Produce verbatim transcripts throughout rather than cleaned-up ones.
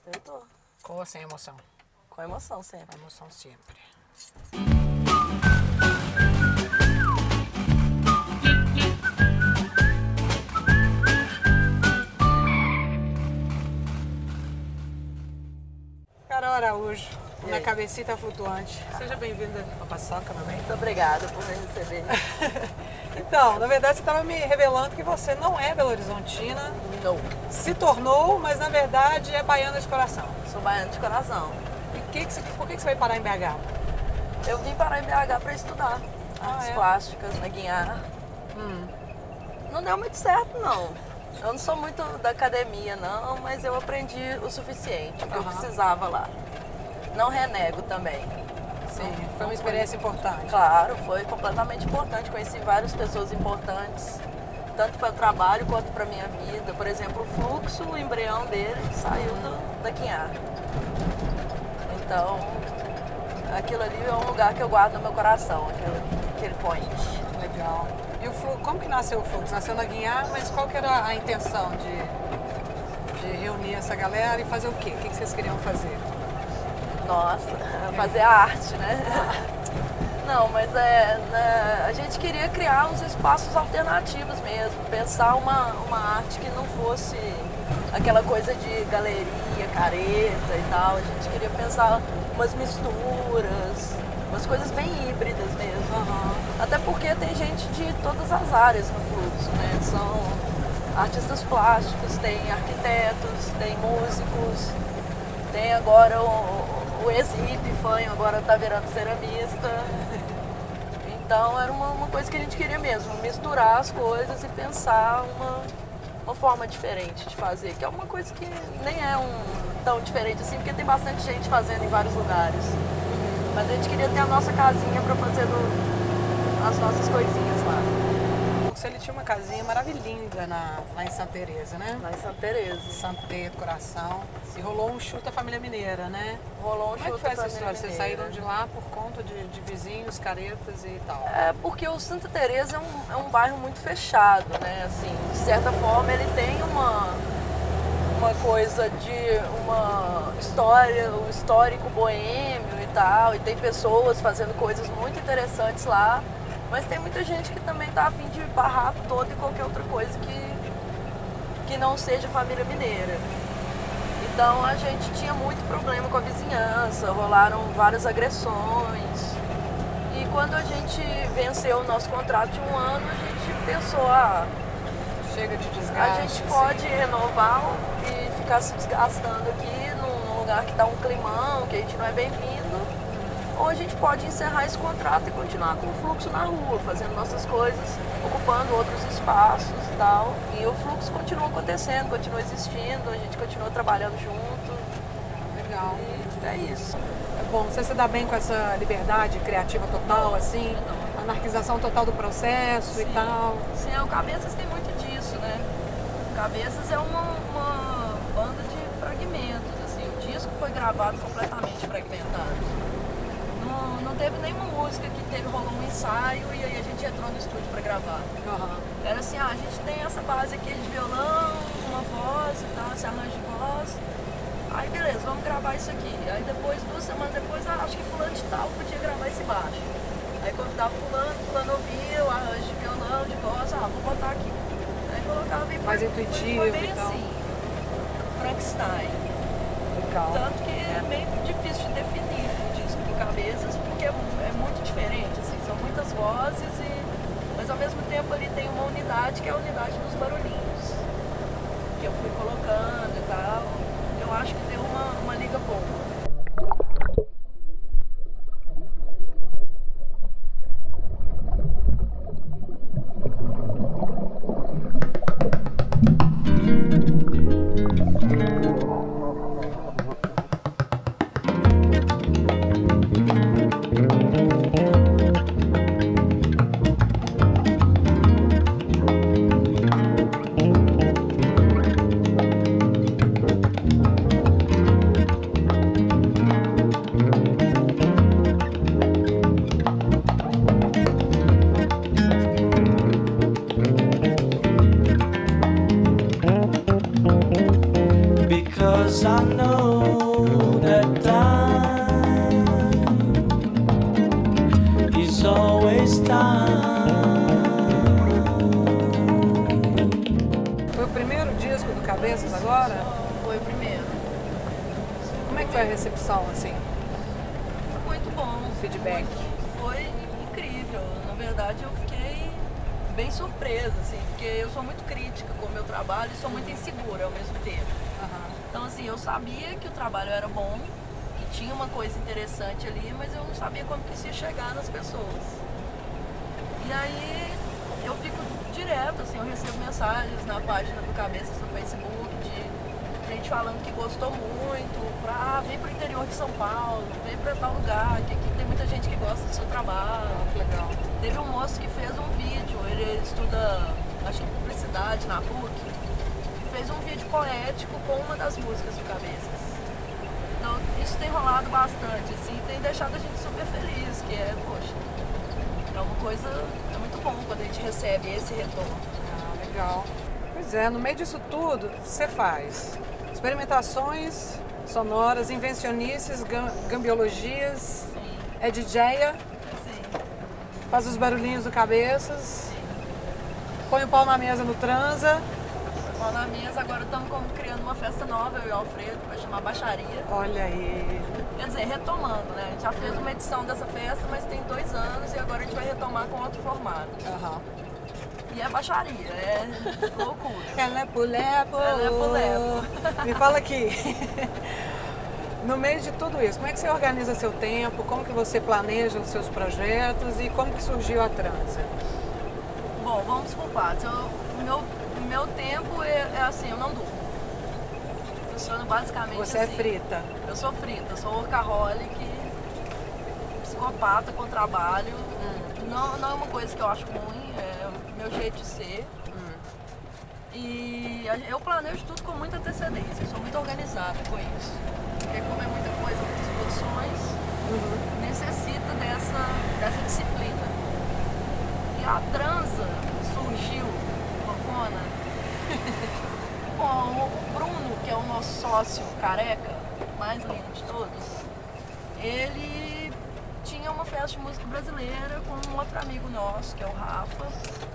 Eu tô. Com ou sem emoção? Com emoção sempre. Com emoção sempre. Carol Araújo, na cabecita flutuante. Seja bem-vinda à Paçoca, meu bem. Muito obrigada por me receber. Então, na verdade, você estava me revelando que você não é belo-horizontina. Não. Se tornou, mas na verdade é baiana de coração. Sou baiana de coração. E que que você, por que, que você vai parar em B H? Eu vim parar em B H para estudar Ah, artes é? plásticas na Guiar. Hum. Não deu muito certo, não. Eu não sou muito da academia, não, mas eu aprendi o suficiente, o que eu Aham. precisava lá. Não renego também. Sim, Não- foi uma não experiência importante. Claro, foi completamente importante. Conheci várias pessoas importantes, tanto para o trabalho quanto para minha vida. Por exemplo, o Fluxo, o embrião dele, saiu do, da Guiar. Então, aquilo ali é um lugar que eu guardo no meu coração, aquele, aquele point. Legal. E o Fluxo, como que nasceu o Fluxo? Nasceu na Guiar, mas qual que era a intenção de, de reunir essa galera e fazer o quê? O que que vocês queriam fazer? Nossa, fazer arte, né? Não, mas é, né, a gente queria criar uns espaços alternativos mesmo, pensar uma, uma arte que não fosse aquela coisa de galeria, careta e tal. A gente queria pensar umas misturas, umas coisas bem híbridas mesmo. Aham. Até porque tem gente de todas as áreas no Fluxo, né? São artistas plásticos, tem arquitetos, tem músicos, tem agora o, o ex-hippie fanho, agora tá virando ceramista. Então era uma, uma coisa que a gente queria mesmo, misturar as coisas e pensar uma, uma forma diferente de fazer, que é uma coisa que nem é um, tão diferente assim, porque tem bastante gente fazendo em vários lugares. Mas a gente queria ter a nossa casinha para fazer do, as nossas coisinhas lá. Ele tinha uma casinha maravilhosa na, lá em Santa Teresa, né? Lá em Santa Teresa. Santa Teresa do Coração. E rolou um chute da família mineira, né? Rolou um Como é que chute foi da essa família história? Vocês mineira. saíram de lá por conta de, de vizinhos, caretas e tal? É porque o Santa Teresa é um, é um bairro muito fechado, né? Assim, de certa forma ele tem uma, uma coisa de uma história, o histórico boêmio e tal, e tem pessoas fazendo coisas muito interessantes lá, mas tem muita gente que também tá a fim de barrar toda e qualquer outra coisa que, que não seja família mineira. Então a gente tinha muito problema com a vizinhança, rolaram várias agressões. E quando a gente venceu o nosso contrato de um ano, a gente pensou, ah, Chega de a desgaste. gente assim. pode renovar e ficar se desgastando aqui num lugar que dá um climão, que a gente não é bem-vindo, ou a gente pode encerrar esse contrato e continuar com o Fluxo na rua, fazendo nossas coisas, ocupando outros espaços e tal. E o Fluxo continua acontecendo, continua existindo, a gente continua trabalhando junto. Legal. E é isso. É bom. Você se dá bem com essa liberdade criativa total, assim? Anarquização total do processo e tal? Sim, o Cabeças tem muito disso, né? Cabeças é uma, uma banda de fragmentos, assim. O disco foi gravado completamente fragmentado. Não, não teve nenhuma música que teve, rolou um ensaio e aí a gente entrou no estúdio pra gravar. Aham. Era assim, ah, a gente tem essa base aqui de violão, uma voz e tal, esse arranjo de voz. Aí beleza, vamos gravar isso aqui. Aí depois, duas semanas depois, ah, acho que fulano de tal podia gravar esse baixo. Aí convidava fulano, fulano ouvia o arranjo de violão, de voz, ah, vou botar aqui. Aí colocava e foi, Mais intuitivo foi bem e tal. assim, Frankenstein. Legal. Tanto que é meio difícil de definir o disco do Cabeças, porque é, é muito diferente, assim, são muitas vozes, e, mas ao mesmo tempo ele tem uma unidade que é a unidade dos barulhinhos, que eu fui colocando e tal. Eu acho que deu uma, uma liga boa. Because I know agora? Foi o primeiro. Como é que foi a recepção, assim? Foi muito bom. Feedback. Muito, foi incrível. Na verdade, eu fiquei bem surpresa, assim, porque eu sou muito crítica com o meu trabalho e sou muito insegura ao mesmo tempo. Uhum. Então, assim, eu sabia que o trabalho era bom, que tinha uma coisa interessante ali, mas eu não sabia como que isso ia chegar nas pessoas. E aí, eu fico direto, assim, eu recebo mensagens na página do Cabeças no Facebook de gente falando que gostou muito, pra, ah, vem pro interior de São Paulo, vem pra tal lugar, que aqui tem muita gente que gosta do seu trabalho. Ah, legal. Teve um moço que fez um vídeo, ele estuda, acho que publicidade na P U C, e fez um vídeo poético com uma das músicas do Cabeças. Então, isso tem rolado bastante, assim, tem deixado a gente super feliz, que é, poxa, é uma coisa, é muito bom quando a gente recebe esse retorno. Ah, legal. Pois é, no meio disso tudo, você faz experimentações sonoras, invencionices, gam gambiologias, Sim, é D J, sim, faz os barulhinhos do Cabeças, sim. põe o pau na mesa no transa. Lá na mesa, agora estamos criando uma festa nova, eu e o Alfredo, que vai chamar Baixaria. Olha aí. Quer dizer, retomando, né? A gente já fez uma edição dessa festa, mas tem dois anos e agora a gente vai retomar com outro formato. Uhum. E é baixaria, é loucura. Ela é pulepo. Ela é pulepo. Me fala aqui. No meio de tudo isso, como é que você organiza seu tempo? Como que você planeja os seus projetos e como que surgiu a transa? Bom, vamos por partes. Eu, o meu, o meu tempo é, é assim, eu não durmo. Funciona basicamente Você assim. é frita. Eu sou frita, eu sou workaholic, psicopata com trabalho. Hum. Não, não é uma coisa que eu acho ruim, é o meu jeito de ser. Hum. E a- eu planejo tudo com muita antecedência, eu sou muito organizada com isso. Porque como é muita coisa, muitas produções, Uhum. necessita dessa, dessa disciplina. E a transa surgiu, loucona. Bom, o Bruno, que é o nosso sócio careca, mais lindo de todos, ele tinha uma festa de música brasileira com um outro amigo nosso, que é o Rafa.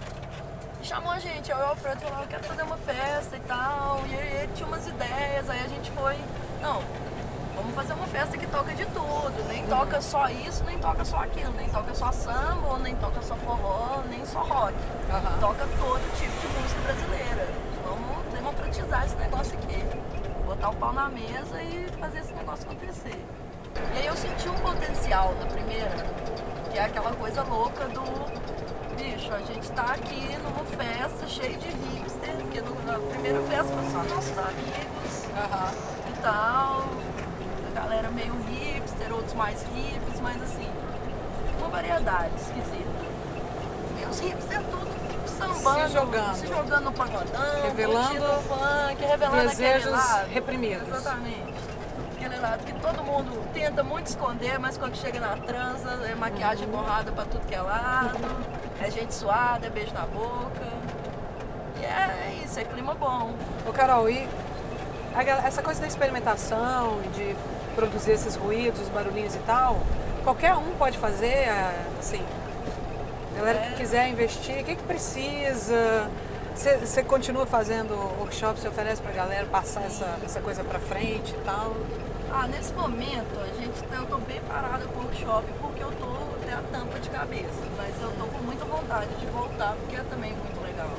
E chamou a gente, eu e o Alfredo falou, eu quero fazer uma festa e tal. E aí ele tinha umas ideias, aí a gente foi, não, vamos fazer uma festa que toca de tudo, nem toca só isso, nem toca só aquilo, nem toca só samba, ou nem toca só forró, nem só rock. Aham. Toca todo tipo de música brasileira. Vamos democratizar esse negócio aqui. Botar o pau na mesa e fazer esse negócio acontecer. E aí eu senti um potencial da primeira, que é aquela coisa louca do bicho, a gente tá aqui numa festa cheia de hipster, porque no- na primeira festa foi só nossos amigos Aham. e tal, a galera meio hipster, outros mais hippies, mas assim, uma variedade esquisita. E os hipster tudo sambando, Se jogando. se jogando no pagodão, Revelando curtindo o funk, revelando desejos aquele lado. reprimidos. Exatamente. Aquele lado que todo mundo tenta muito esconder, mas quando chega na transa, é maquiagem borrada pra tudo que é lado, é gente suada, é beijo na boca. E é isso, é clima bom. Ô Carol, e a gal- essa coisa da experimentação, de produzir esses ruídos, os barulhinhos e tal, qualquer um pode fazer, assim, a galera que É. quiser investir, o que que precisa? Você você continua fazendo workshops, você oferece pra galera passar essa, essa coisa pra frente e tal? Ah, nesse momento, a gente, eu tô bem parada com o workshop porque eu tô até a tampa de cabeça, mas eu tô com muita vontade de voltar porque é também muito legal.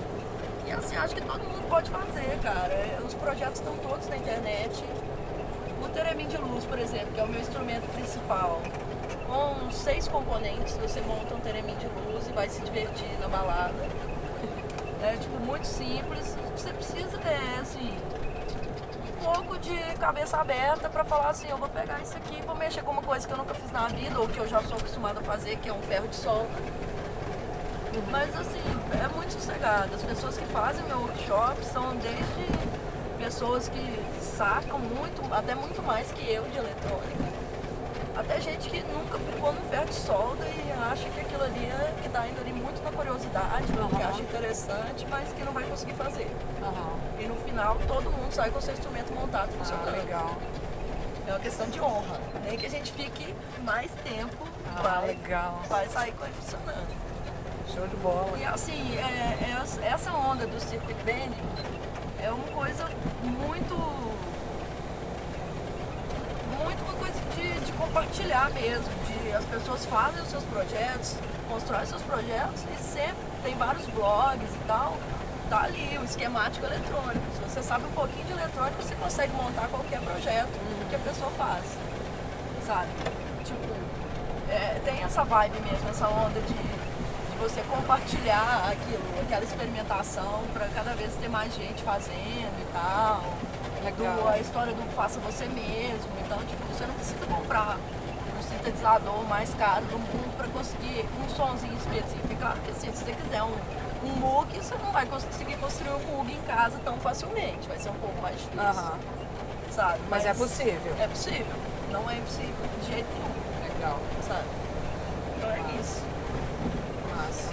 E assim, acho que todo mundo pode fazer, cara. É, os projetos estão todos na internet. O Teremin de Luz, por exemplo, que é o meu instrumento principal, com seis componentes, você monta um Teremin de luz e vai se divertir na balada. É tipo muito simples. Você precisa ter assim um pouco de cabeça aberta pra falar assim, eu vou pegar isso aqui, vou mexer com uma coisa que eu nunca fiz na vida ou que eu já sou acostumada a fazer, que é um ferro de solda. Mas assim, é muito sossegado. As pessoas que fazem meu workshop são desde pessoas que sacam muito, até muito mais que eu de eletrônica, até gente que nunca ficou num ferro de solda e acha que aquilo ali é, que tá indo ali muito na curiosidade, Uhum. que acha interessante, mas que não vai conseguir fazer. Aham. E no final todo mundo sai com o seu instrumento montado Ah, funcionando. legal. É uma questão de honra. Nem que a gente fique mais tempo, Ah, vai, legal. vai sair com ele funcionando. Show de bola. E assim, é, é, essa onda do circuit bending é uma coisa muito, muito uma coisa de, de compartilhar mesmo, de as pessoas fazem os seus projetos, constroem seus projetos e sempre tem vários blogs e tal, tá ali o esquemático eletrônico. Se você sabe um pouquinho de eletrônica, você consegue montar qualquer projeto que a pessoa faz, sabe? Tipo, é, tem essa vibe mesmo, essa onda de, de você compartilhar aquilo, aquela experimentação para cada vez ter mais gente fazendo e tal. Do, a história do faça você mesmo. Então, tipo, você não precisa comprar um sintetizador mais caro do mundo para conseguir um sonzinho específico. E claro que assim, se você quiser um, um Moog, você não vai conseguir construir um Moog em casa tão facilmente. Vai ser um pouco mais difícil. Aham. Sabe? Mas, Mas é possível. É possível. Não é impossível de jeito nenhum. Legal. Sabe? Então é isso. Massa.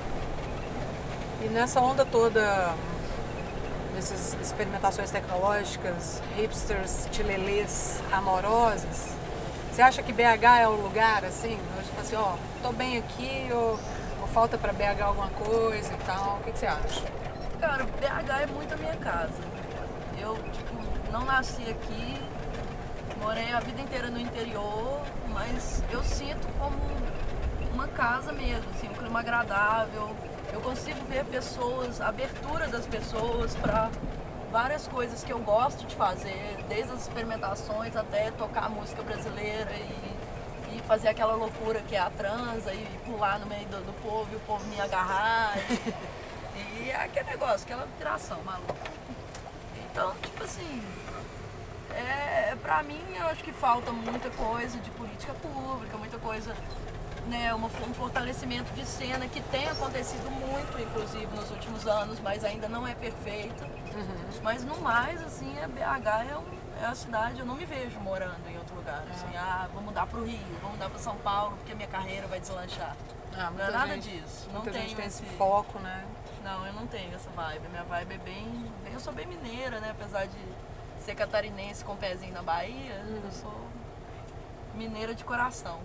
E nessa onda toda, dessas experimentações tecnológicas, hipsters, tilelês, amorosas, você acha que B H é o lugar, assim? Hoje você fala assim, ó, tô bem aqui, ou, ou falta pra B H alguma coisa e tal? O que, que você acha? Cara, B H é muito a minha casa. Eu, tipo, não nasci aqui, morei a vida inteira no interior, mas eu sinto como uma casa mesmo, assim, um clima agradável. Eu consigo ver pessoas, a abertura das pessoas para várias coisas que eu gosto de fazer, desde as experimentações até tocar música brasileira e, e fazer aquela loucura que é a transa e pular no meio do, do povo e o povo me agarrar. E, e é aquele negócio, aquela viração maluca. Então, tipo assim, é, pra mim eu acho que falta muita coisa de política pública, muita coisa, né, uma, um fortalecimento de cena que tem acontecido muito, inclusive, nos últimos anos, mas ainda não é perfeito. Uhum. Mas no mais, assim, a B H é, um, é a cidade, eu não me vejo morando em outro lugar. Assim, ah, vou mudar pro Rio, vou mudar pra São Paulo, porque a minha carreira vai deslanchar. Ah, não é nada gente, disso. Muita não gente tenho tem esse foco, né? Não, eu não tenho essa vibe. Minha vibe é bem, bem... Eu sou bem mineira, né? Apesar de ser catarinense com um pezinho na Bahia, uhum. Eu sou mineira de coração.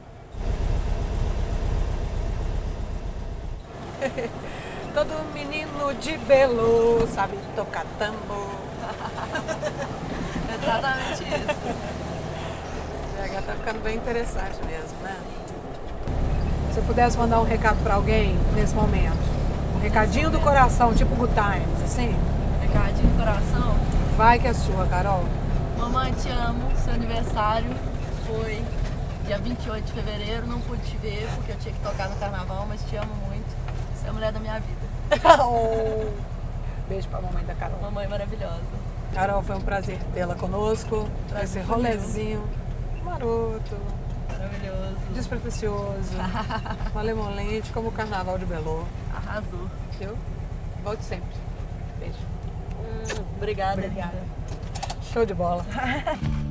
Todo menino de Belo sabe tocar tambor. Exatamente isso. B H tá ficando bem interessante mesmo, né? Se eu pudesse mandar um recado pra alguém nesse momento, um recadinho do coração, tipo Good Times, assim? Recadinho do coração? Vai que é sua, Carol. Mamãe, te amo. Seu aniversário foi dia vinte e oito de fevereiro. Não pude te ver porque eu tinha que tocar no carnaval, mas te amo muito. Você é a mulher da minha vida. Oh. Beijo pra mamãe da Carol. Mamãe maravilhosa. Carol, foi um prazer tê-la conosco. Prazer esse rolezinho maroto. Maravilhoso. Despretensioso. Malemolente, como o carnaval de Belo. Arrasou. Viu? Volte sempre. Beijo. Hum, obrigada. Obrigada. Show de bola.